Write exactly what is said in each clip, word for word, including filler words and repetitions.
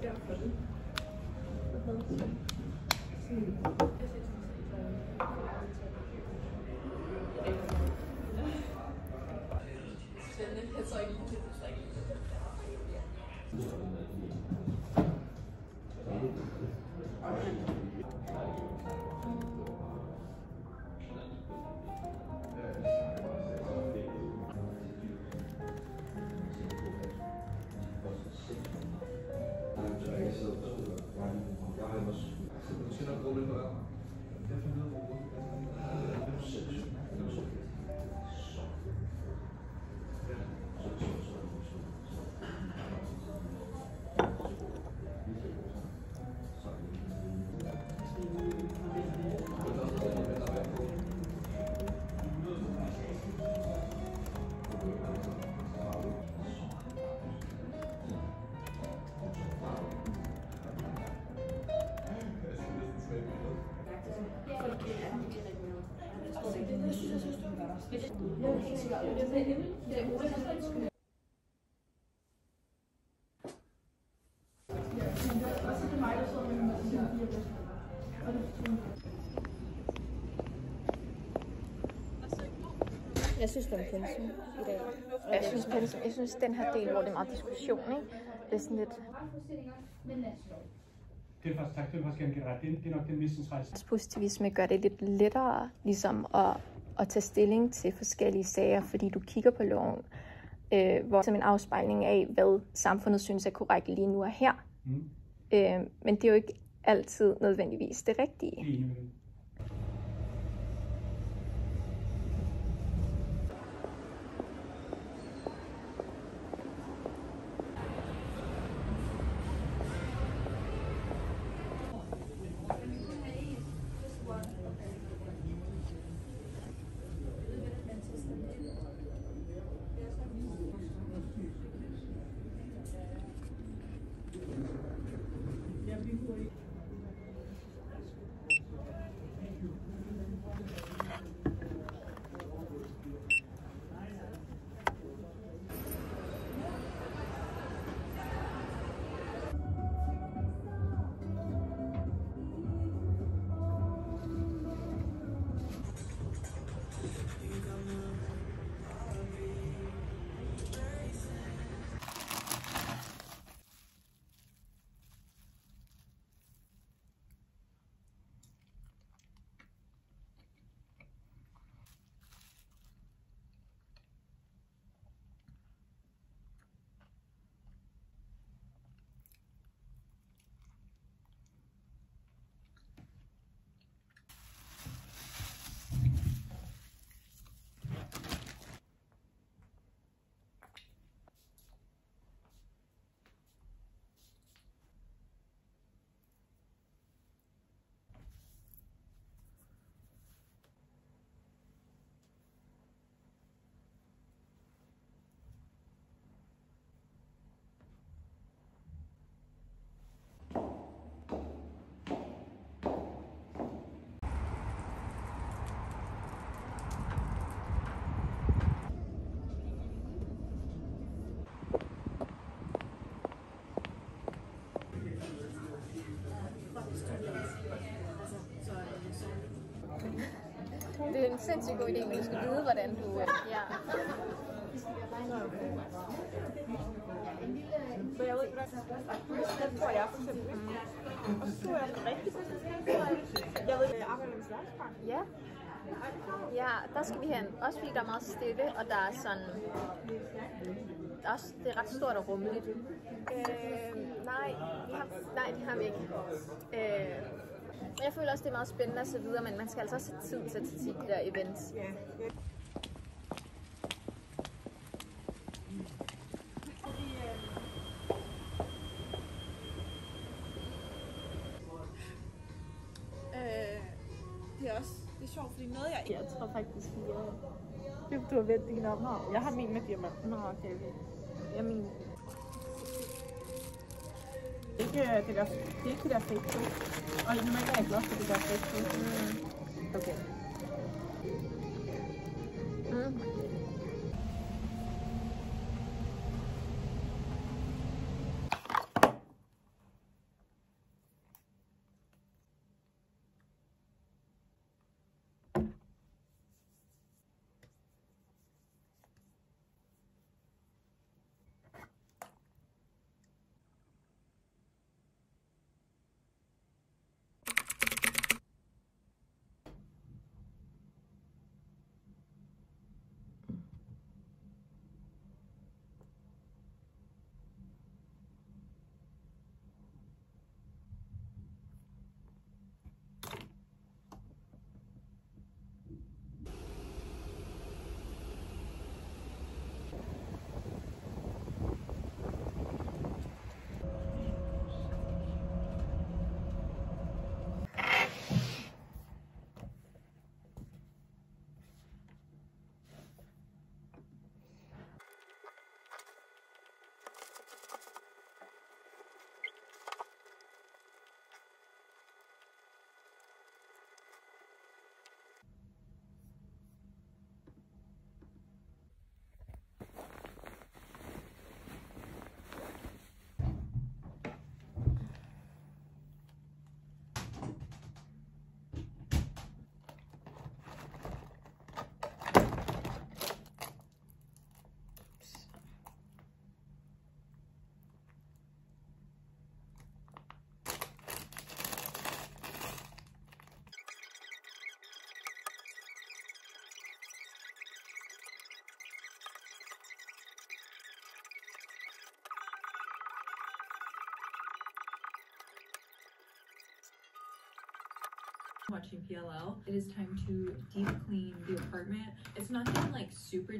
derfor det. Jeg tror ikke, det er ikke. Jeg synes, det er pensum i dag. Jeg synes, pensum, jeg synes, den her del, hvor det er meget diskussion, ikke? Det er sådan lidt... Det er faktisk, tak, det er faktisk gerne ret. Det er nok den mest centrale. Positivisme gør det lidt lettere ligesom at, at tage stilling til forskellige sager, fordi du kigger på loven, øh, hvor som en afspejling af, hvad samfundet synes er korrekt lige nu og her. Mm. Øh, men det er jo ikke altid nødvendigvis det rigtige. Mm. Det er en sindssygt god idé, men du skal vide, hvordan du... Ja. Så jeg ved ikke, hvad det tror jeg for eksempel. Og så tror jeg den rigtige position. Jeg ved, at jeg arbejder med Sværdspark. Ja. Ja, der skal vi hen. Også fordi der er meget stille, og der er sådan... Der er også, det er ret stort og rummeligt. Øh, nej, vi har, nej, det har vi ikke. Øh, jeg føler også, det er meget spændende og så videre, men man skal altså også have tid til at tage til de der events. Ja. Det er også det er sjovt, fordi noget jeg... Jeg tror faktisk, jeg... Du har vendt din om her. Jeg har min med diamant. Nå, okay. Jeg min... Ikke det der, det er ikke det der fake food. Og normalt er jeg glad for det der fake food. Mm. Okay. Mm. Watching P L L, it is time to deep clean the apartment. It's nothing like super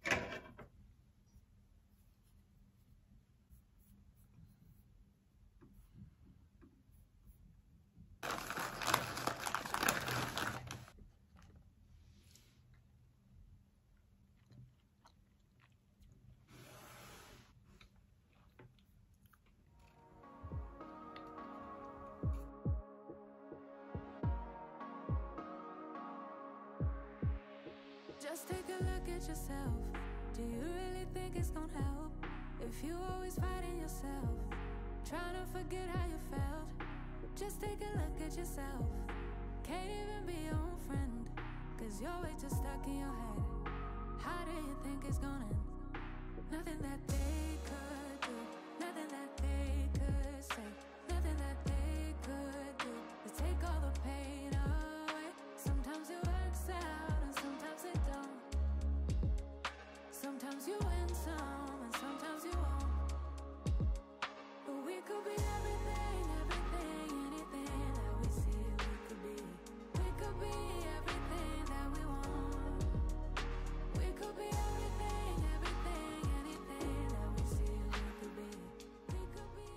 Just take a look at yourself. Do you really think it's gonna help if you always fighting yourself, trying to forget how you felt? Just take a look at yourself. Can't even be your own friend, cause you're way too stuck in your head. How do you think it's gonna end? Nothing that they could do, nothing that they could say, nothing that they could do to take all the pain away. Sometimes it works out and sometimes it don't. Sometimes you win some and sometimes you won't. But we could be everything, everything, anything that we see we could be. We could be everything that we want. We could be everything, everything, anything that we see we could be. We could be.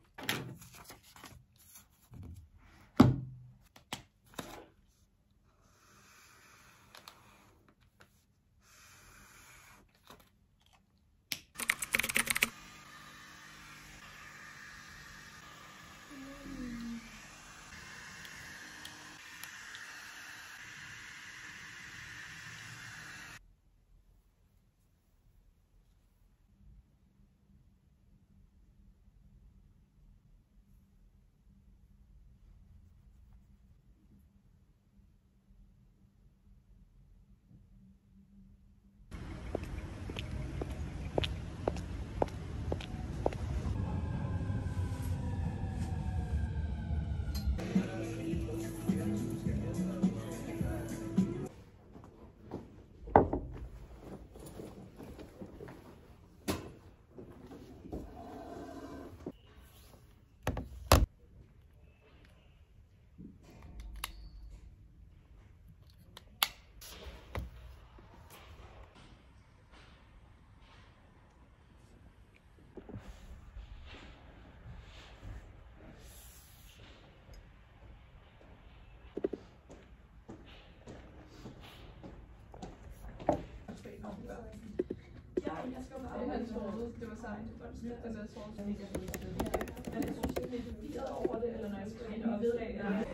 Han troede, det var sejt. Den der sovs. Han er fuldstændig forvirret over det, eller når jeg skal have det opslag.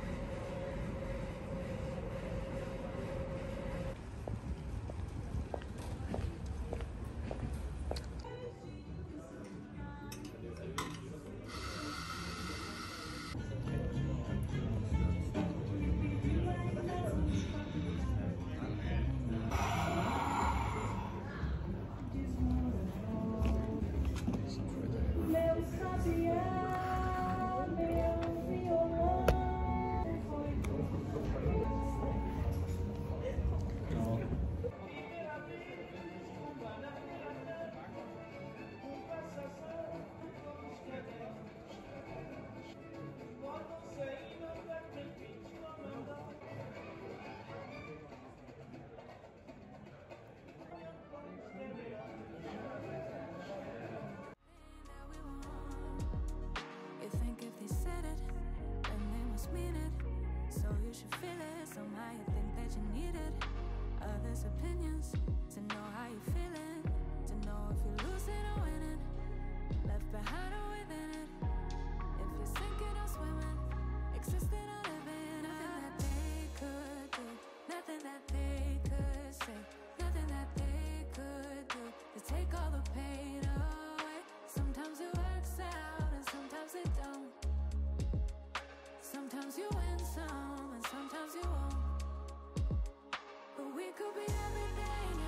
You should feel it, somehow you think that you need it. Others' opinions, to know how you're feeling, to know if you're losing or winning, left behind or within it. If you're sinking or swimming, existing or living. Nothing that they could do, nothing that they could say, nothing that they could do to take all the pain away. Sometimes it works out and sometimes it don't. Sometimes you win some and sometimes you won't. But we could be everything.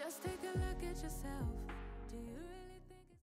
Just take a look at yourself.